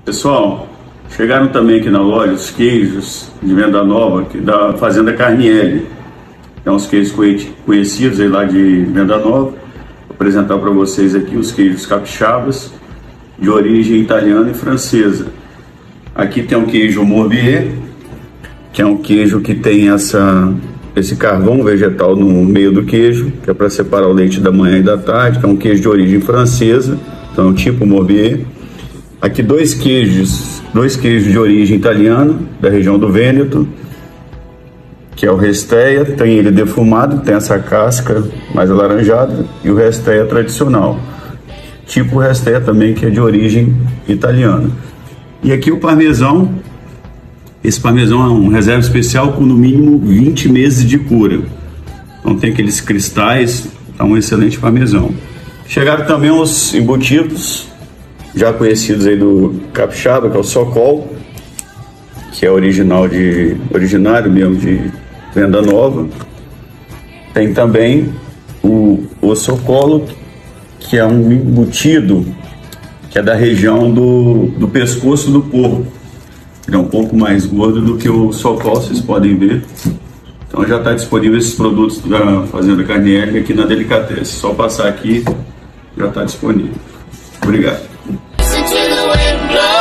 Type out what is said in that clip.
Pessoal, chegaram também aqui na loja os queijos de Venda Nova, aqui da Fazenda Carnielli. É uns queijos conhecidos aí lá de Venda Nova. Vou apresentar para vocês aqui os queijos capixabas de origem italiana e francesa. Aqui tem um queijo Morbier, que é um queijo que tem esse carvão vegetal no meio do queijo, que é para separar o leite da manhã e da tarde, que é um queijo de origem francesa, então tipo Morbier. Aqui dois queijos de origem italiana, da região do Vêneto, que é o Restea, tem ele defumado, tem essa casca mais alaranjada, e o Restea tradicional, tipo Restea também, que é de origem italiana. E aqui o parmesão, esse parmesão é um reserva especial com no mínimo 20 meses de cura, então tem aqueles cristais, é um excelente parmesão. Chegaram também os embutidos, já conhecidos aí do capixaba, que é o Socol, que é originário mesmo de Venda Nova. Tem também o Socolo, que é um embutido que é da região do pescoço do porco. Ele é um pouco mais gordo do que o Socol, vocês podem ver. Então já está disponível esses produtos da Fazenda Carnielli aqui na Delicatessen. Só passar aqui, já está disponível. Obrigado. Listen to the wind blow.